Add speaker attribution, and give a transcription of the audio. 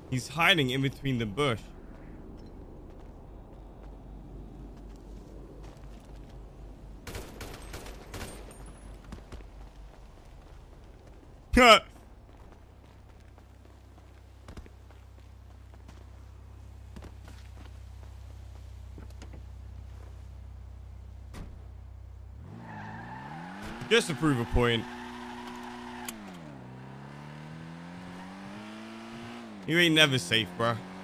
Speaker 1: He's hiding in between the bush. Just to prove a point. You ain't never safe, bruh.